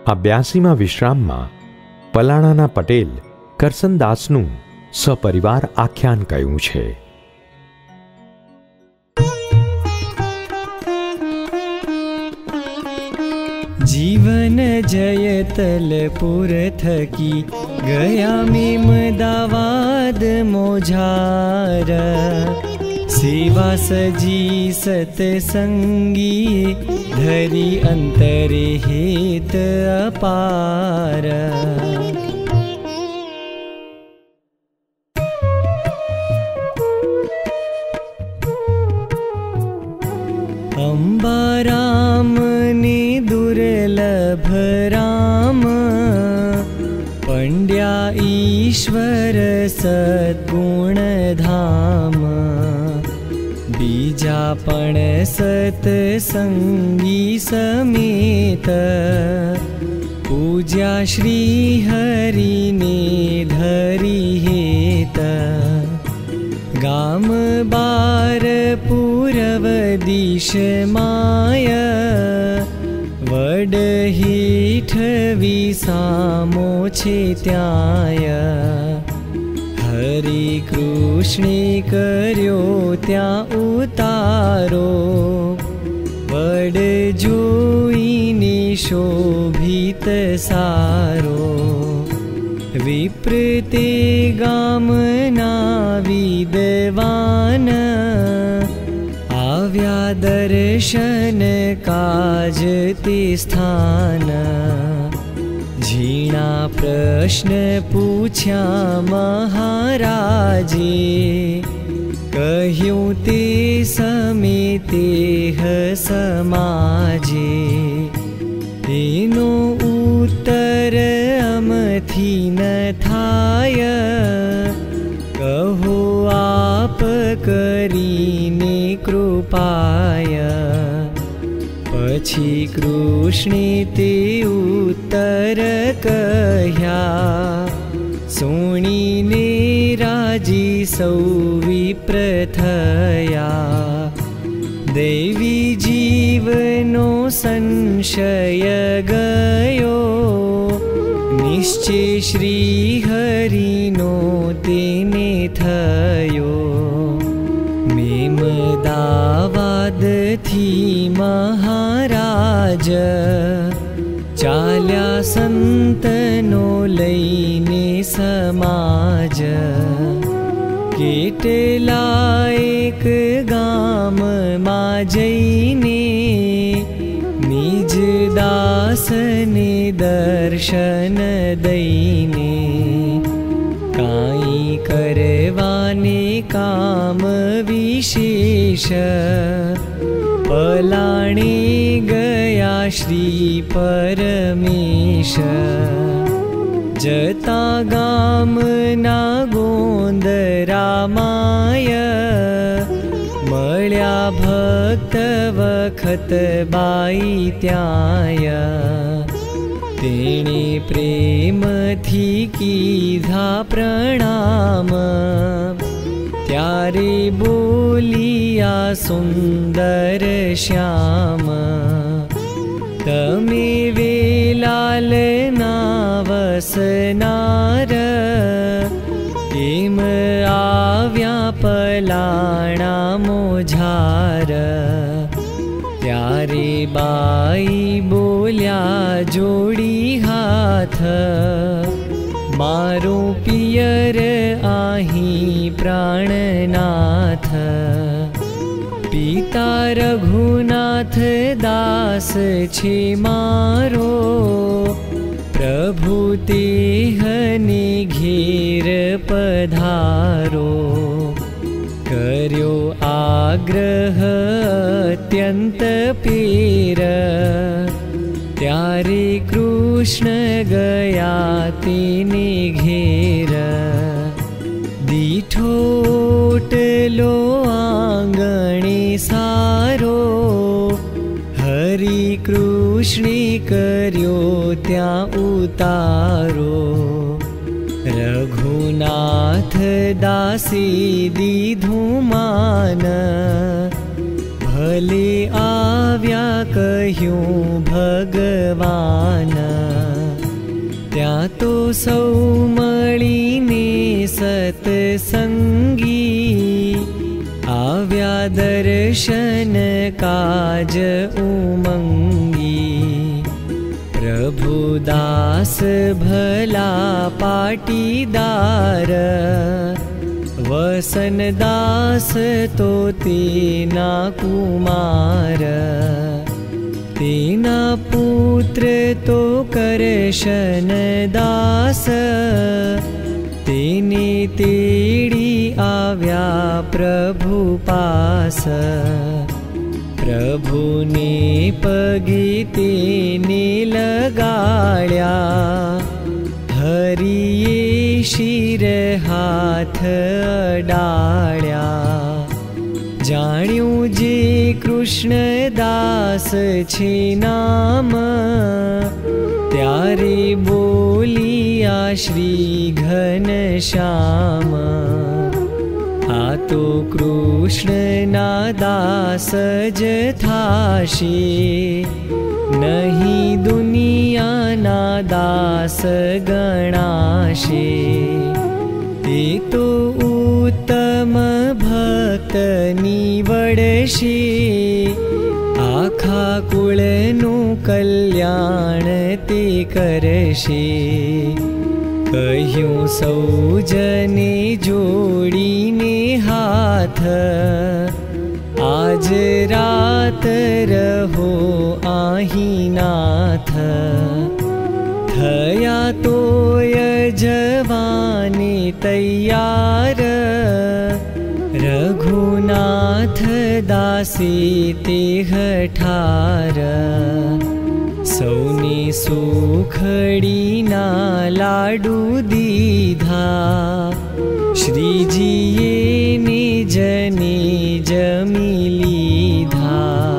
આ 82મા વિશ્રામમાં પલાણાના પટેલ કરસનદાસનું સપરિવાર આખ્યાન કહ્યું છે. जीवन जयतलपुर थकी गया मेमदावाद मोझार सेवा सजी सतसंगी धरी अंतरे हेत अपार. अंबाराम ने दुर्लभ राम पंड्या ईश्वर सद्गुण धाम. बीजा पण सतसंगी समेत पूज्या श्री हरि ने धरी हेत. गाम बार पूरव दिश माय वड हीठ विसामो छे त्याय. हरि कृष्णे कर्यो त्या उतारो वड जोईने शोभित सारो. विप्रते गामना विद्वान आव्या दर्शन काज ते स्थान. झीणा प्रश्न पूछ्या महाराजे कह्यूं ते समेते समाजे. एनो उत्तर अमथी न थाय कहो आप करीने कृपाय. पछी कृष्णे ते उत्तर कह्या सुणीने राजी सौ विप्र थया. दैवी जीवनो संशय गयो निश्चय श्री हरिनो तेने थयो. मेमदावाद थी महाराज चाल्या संतनो लईने समाज. केटलायक गाम मा जईने निज दासने दर्शन दईने. काई करवाने काम विशेष पलाणे गया श्री परमेश. जता गामना गोंदरा माय मळ्या भक्त वखत बाई त्याय. तेणे प्रेमथी कीधा प्रणाम त्यारे बोलिया सुंदर श्याम. तमे वेलाल नावसनार केम आव्या पलाणा मोझार. त्यारे बाई बोल्या जोड़ी हाथ मारो पियर आही प्राणनाथ. पिता रघुनाथ दास छे मारो प्रभु तेहने घेर पधारो. कर्यो आग्रह अत्यंत पीर त्यारे कृष्ण गया तेने घेर. दीठोटलो आंगणे सारो हरि कृष्णे कर्यो त्या उतारो. रघुनाथ दासी दीधुं मान भले आव्या कह्यूं भगवान. त्या तो सौ मळीने सत्संगी आव्या दर्शन काज उमंगी प्रभुदास भला पाटीदार वसनदास तो तेना कुमार तेना पुत्र तो करशनदास तेने तेड़ी आव्या प्रभु पास प्रभुने पगे तेने लगाड्या हरिये शिर हाथ अडाड्या जाण्યું जे कृष्णदास छे नाम त्यारे बोलिया श्री घनश्याम आ तो कृष्णना दास ज थाशे नहीं दुनियाना दास गणाशे ते तो उत्तम भक्त निवडशे आखा कुळनु कल्याण ते करशे कह्युं सौ जने जोड़ीने हाथ आज रात रहो आही नाथ थया तो यजवाने तैयार रघुनाथ दासी ते हठार सौने सुखड़ीना लाडू दीधा श्रीजीए निजने जमी लीधा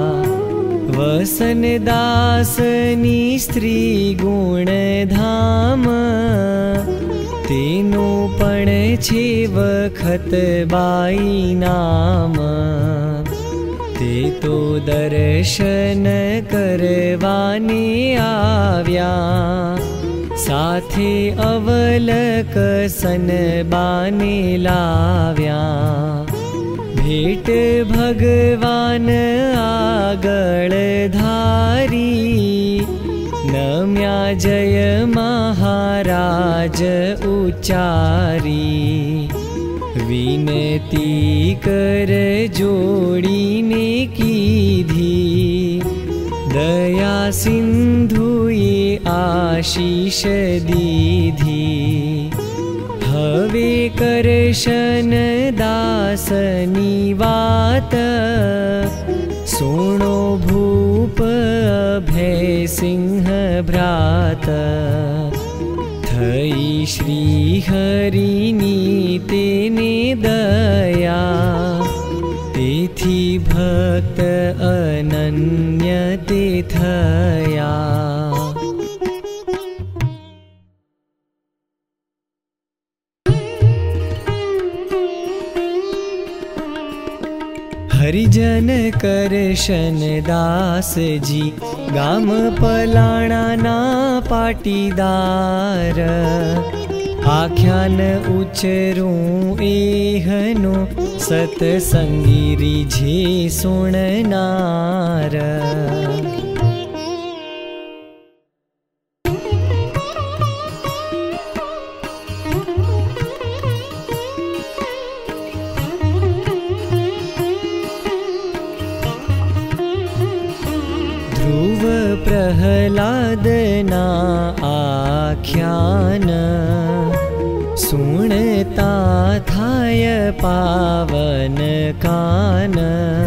वसनदासनी स्त्री गुणधाम तेनो पण छे वखत बाई नाम ते तो दर्शन करवाने आव्या साथे अवलक सनबाने लाव्या भेट भगवान आगळ धारी नम्या जय महाराज उच्चारी विनती कर जोड़ीने कीधी दया सिंधुए आशीष दीधी हवे करशन दासनी वात सोणो भूप अभय सिंह भ्रात थई श्री हरिनी तेने दया तेथी भक्त अनन्य ते थया। हरिजन करशन दास जी गाम पलाणाना पाटीदार आख्यान उच्चरूं एहनो सत्संगी रिझे सुणनार। प्रहलादना आख्यान सुनता थाय पावन कान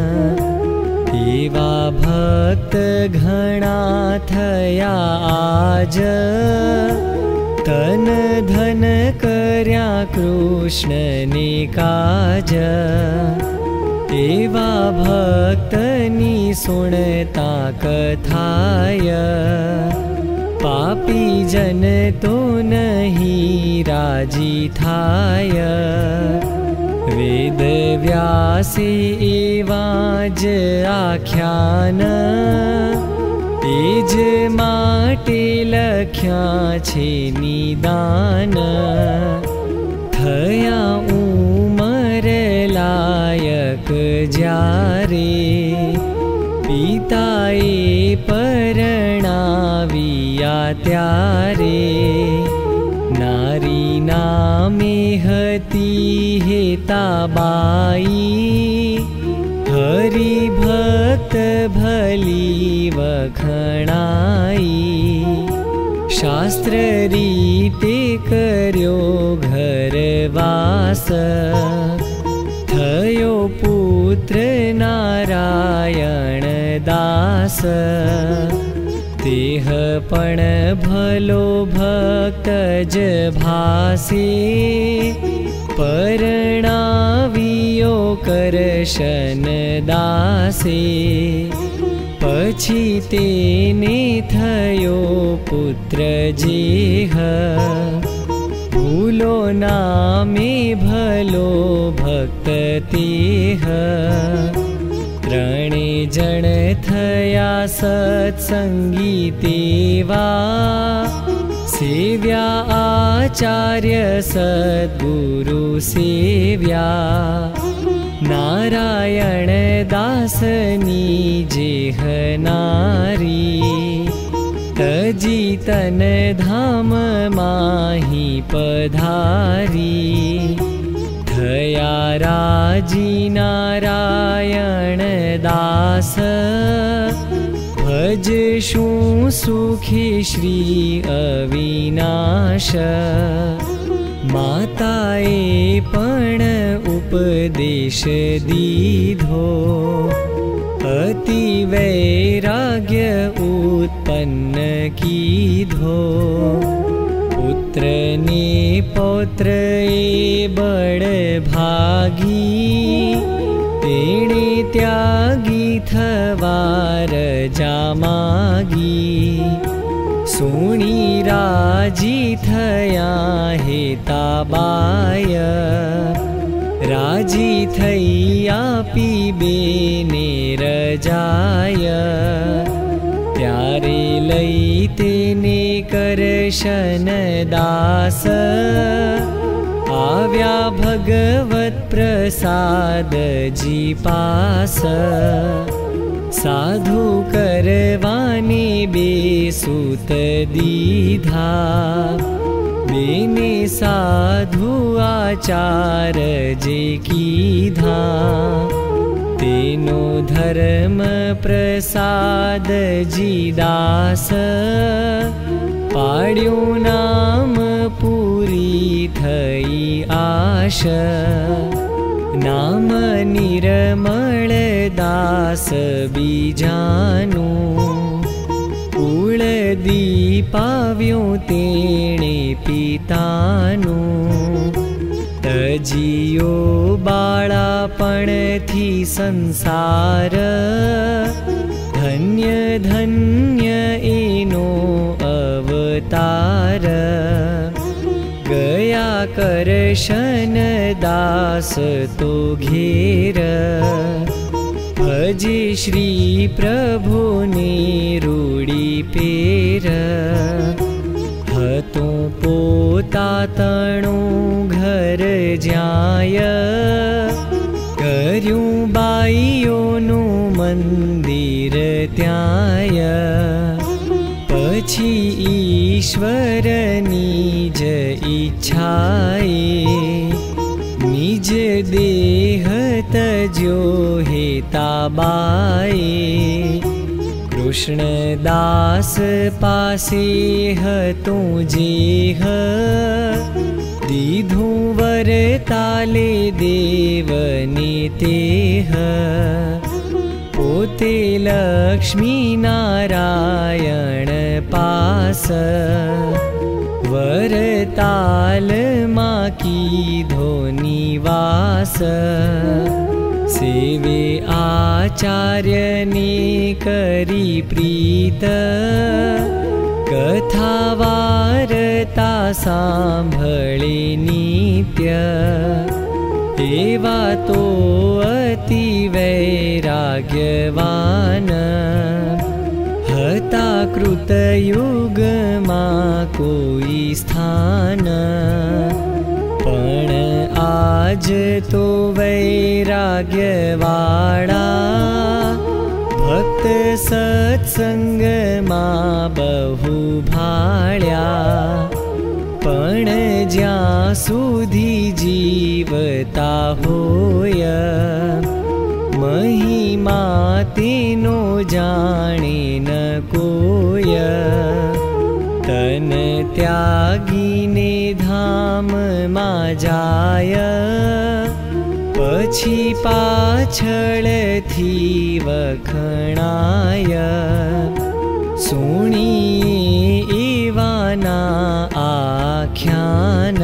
एवा भक्त घणा थया आज तन धन कर्या कृष्ण ने काज एवा भक्तनी सुनता कथाय पापी जन तो नहीं राजी थाय। वेद व्यासे एवाज आख्यान तेज माटे लख्या छे निदान थया उमर लायक ज्यारे पिताए परणाविया त्यारे नारी नामे हती हेताबाई हरिभक्त भली वखणाई शास्त्र रीते कर्यो घरवास थयो पुत्र नारायण दास तेह पण भलो भक्त ज भासे परणावियो करशन दासे पछी तेने थयो पुत्र जेह भूलो नामे भलो भक्त तेह त्रणे जन थया सत्संगी तेवा सेव्या आचार्य सद्गुरु सेव्या नारायण दासनी जेह नारी तजी तन धाम माही पधारी थया राजी नारायण दास भजशु सुखी श्री अविनाश माताए पण उपदेश दीधो अति वैराग्य उत्पन्न कीधो पुत्र ने पौत्र बड़ भागी तेणे त्यागी थवार जामागी सुणी राजी थया हेताबाय राजी थई आपी बेने रजाय त्यारे लई तेने करशन दास आव्या भगवत प्रसाद जी पास साधु करवाने बेसूत दीधा बेने साधु आचार जे कीधा तेनो धर्म प्रसाद जी दास पाड्यो नाम पूरी थई आश नाम निर्मल दास बीजानु कुल दीपाव्यो तेणे पितानु तजियो बाळापणथी संसार धन्य धन्य एनो अवतार गया करशन दास तो घेर भजे श्री प्रभु ने रूड़ी पेर हतो पोता तणु घर जाय कर्यूं बाईओनु मंदिर त्याय पछी ईश्वरनी ज इच्छाए निज देह तज्यो हेताबाए कृष्णदास पासे हतुं जेह दीधुं वरताले देवने तेह पोते लक्ष्मी नारायण पास वरताल माँ की धोनिवास सेवे आचार्य ने करी प्रीत कथा वार्ता सांभळे नित्य एवा तो अति वैराग्यवान हता त्रेतायुतयुगमा कोई स्थान, पण आज तो वैराग्यवाळा भक्त सत्संगमा बहु भाळ्या। पण ज्या सुधी जीवता होय, महिमा तेनो जाणे न कोय। तन त्यागीने धाम मा जाय, पछी पाछळ थी वखणाय। सुणिए एवाना आख्यान,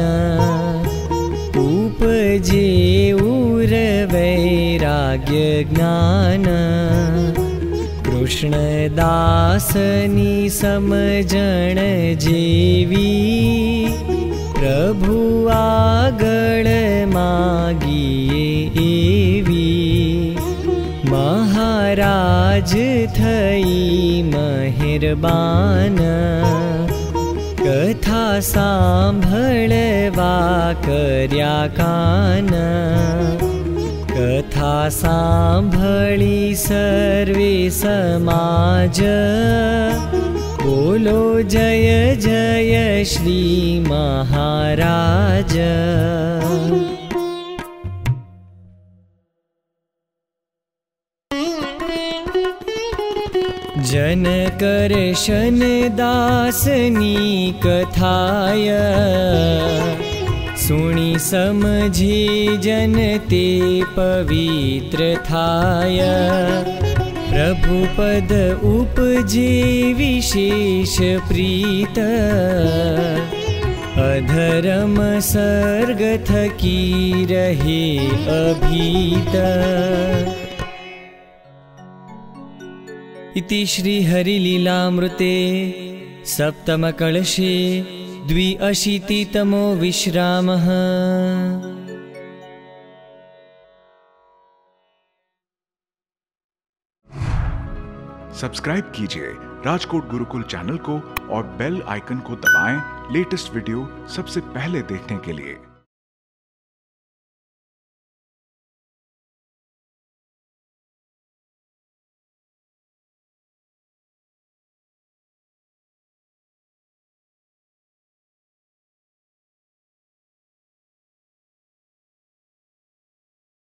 उपजे उर वैराग्य ज्ञान। कृष्णदासनी समजण जेवी, प्रभु आगळ मागिए एवी। महाराज थई मेहरबान, कथा सांभळवा कर्या कान। कथा सांभळी सर्वे समाज, बोलो जय जय श्री महाराज। जनकर्षण दासनी कथाय, सुणी समझी जनते पवित्र थाय। प्रभुपद उपजे विशेष प्रीत, अधर्म सर्ग थकी रहे अभीत। इति श्री हरिलीलामृते सप्तमकलशे 82तमो विश्रामः। सब्सक्राइब कीजिए राजकोट गुरुकुल चैनल को और बेल आइकन को दबाएं लेटेस्ट वीडियो सबसे पहले देखने के लिए।